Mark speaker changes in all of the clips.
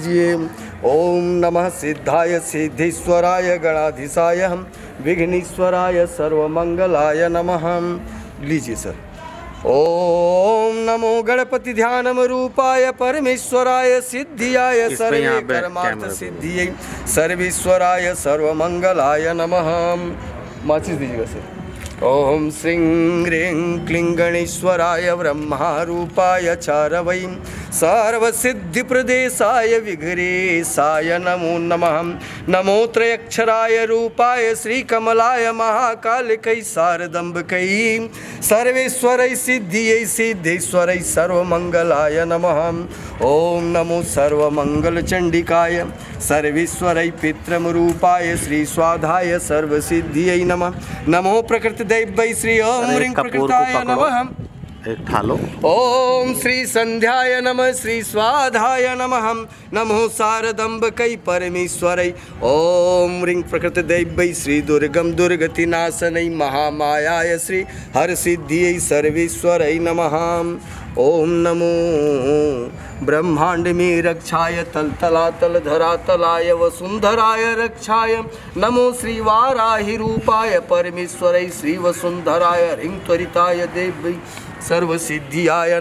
Speaker 1: लीजिए। ओम नमः सिद्धाय सिद्धेश्वराय गणाधीशाय विघ्नेश्वराय सर्वमंगलाय नमः। लीजिए सर। ओम नमो गणपति ध्यानम रूपाय परमेश्वराय सिद्धियाय सर्वे कर्मार्थ सिद्धियै सर्वेश्वराय सर्वमंगलाय नमः। माचिस दीजिएगा सर। ओम श्रीं ह्रीं क्लीं गणेश्वराय ब्रह्मा रूपाय चारवै सर्वसिद्धिप्रदेशाय विघ्नेशाय नमो नमः। नमो त्रयक्षराय रूपाय श्रीकमलाय महाकालिकै शारदम्बिकै सर्वेश्वरै सिद्धियै सिद्धेश्वरै सर्वमंगलाय नमः। ओम नमो सर्वमंगलचंडिकाय सर्वेश्वरै पितृरूपाय श्री स्वाधाय सर्वसिद्धियै नमः। नमो प्रकृति दैवै श्री ओम ह्रीं प्रकृताय नमः। ओम श्री संध्याय नमः श्री स्वाधाय नमः। नमो शारदम्बिकै परमेश्वरै ओम ह्रीं प्रकृति दैवै श्री दुर्गम दुर्गति नाशनै महामायाय श्री हरसिद्धियै सर्वेश्वरै नमः। ओम नमो ब्रह्मांड में रक्षाय तल तलातल धरातलाय वसुंधराय रक्षाय नमो श्री वाराहि रूपाय परमेश्वरै श्री वसुंधराय ह्रीं त्वरिताय देवै सर्वसिद्धियाय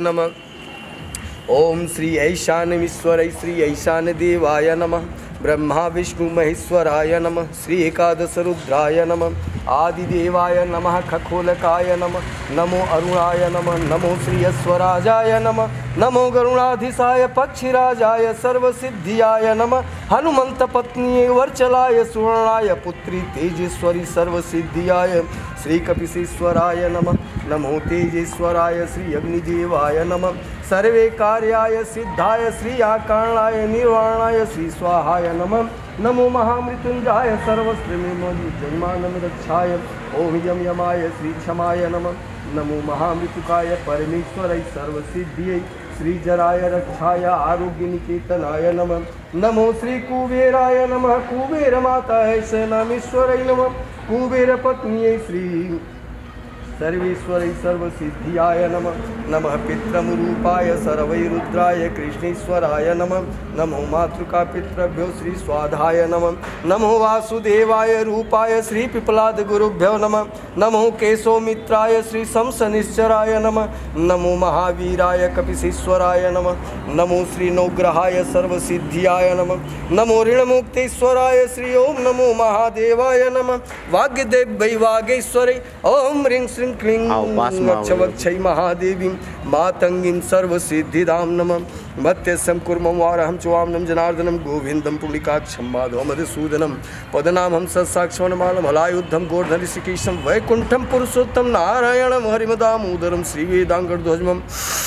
Speaker 1: नमः। ओम श्री ऐशानमीश्वरै श्री ऐशान देवाय नमः। ब्रह्मा विष्णु महेश्वराय नमः। श्री एकादश रुद्राय नमः। आदिदेवाय नमः। खगोलकाय नमः। नमो अरुणाय नमः। नमो श्री स्वराजाय नमः। नमो गरुणाधीशाय पक्षिराजाय सर्वसिद्धियाय नमः। हनुमंत पत्नी वर्चलाय सुवर्णाय पुत्री तेजेश्वरी सर्वसिद्धियाय श्री कपिसेश्वराय नमः। नमो तेजेश्वराय श्री अग्निदेवाय नमः। सर्वे कार्याय सिद्धाय श्री आकारणाय निर्वाणाय श्री स्वाहाय नमः। नमो महामृत्युंजाय सर्वस्त्रमेमोजन्मानं रक्षाय ओम यम यमाय श्री क्षमाय नमः। नमो महामृत्युकाय परमेश्वरै सर्वसिद्धियै श्री जराय रक्षाय आरोग्य निकेतनाय नमः। नमो श्री कुबेराय नमः। कुबेर माताय सेनामीश्वरै नमः। कुबेर पत्न्यै श्री सर्वेश्वरै सर्वसिद्धियाय नमः। नमः पितृरूपाय सर्वैरुद्राय कृष्णेश्वराय नमः। नमो मातृका पितृभ्यो श्री स्वाधाय नमः। नमो वासुदेवाय रूपाय श्री पिपलाद गुरुभ्यो नमः। नमो केशोमित्राय श्री शमशनिश्चराय नमः। नमो महावीराय कपिसेश्वराय नमः। नमो श्री नवग्रहाय सर्वसिद्धियाय नमः। नमो ऋणमुक्तेश्वराय श्री ओम नमो महादेवाय नमः। वाग्देवै वागेश्वरै ओम ह्रीं श्रीं क्लीं वक्षवक्षै महादेवीं मातंगीं सर्वसिद्धिदां नमः। मत्यस्यं कुर्मं वारहं चवामनं जनार्दनं गोविन्दं पुण्डिकाक्षं माधवं मधुसूदनं पदनामं सत्साक्षवनमालं हलायुद्धं गोर्धनऋषिकेशं वैकुण्ठं पुरुषोत्तम नारायणं हरिमदामोदरं श्रीवेदाङ्गध्वजम्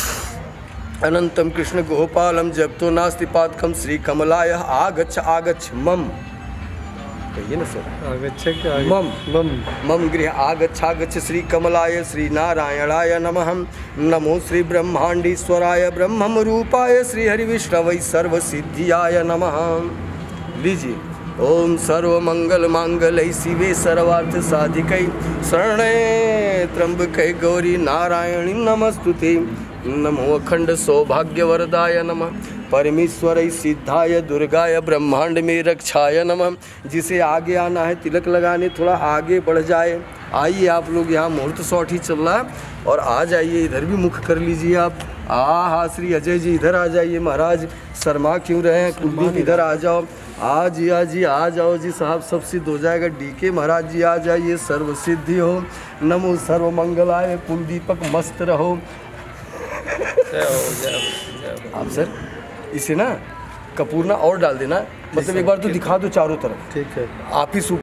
Speaker 1: अनंतं कृष्ण गोपालं जपतो नास्ति पातकं श्रीकमलाय आगच्छ आगच्छ मम। कहिए ना सर। मम मम मम गृह आगच्छागच्छ श्री कमलाय श्री नारायणाय नमः। नमो श्री ब्रह्मांडेश्वराय ब्रह्म रूपाय श्री हरिविष्णवै सर्वसिद्धियाय नमः। लीजिए। ओम सर्वमंगल मांगल्ये शिवे सर्वार्थ साधिकै शरण्ये त्र्यंबके गौरी नारायणी नमस्तुते। नमो अखंड सौभाग्यवरदाय नमः। परमेश्वरै सिद्धाय दुर्गाय ब्रह्मांड में रक्षाय नमः। जिसे आगे आना है तिलक लगाने थोड़ा आगे बढ़ जाए। आइए आप लोग, यहाँ मुहूर्त शॉट ही चल रहा है और आ जाइए, इधर भी मुख कर लीजिए आप। हाँ श्री अजय जी इधर आ जाइए। महाराज शर्मा क्यों रहे हैं? कुलदीप इधर आ जाओ। आज जी आ जाओ जी साहब, सब सिद्ध हो जाएगा। डीके महाराज जी आ जाइए, सर्व सिद्धि हो। नमो सर्वमंगलाय। कुलदीपक मस्त रहो। आप सर इसे ना कपूर ना और डाल देना, मतलब एक बार तो दिखा दो चारों तरफ। ठीक है। आप ही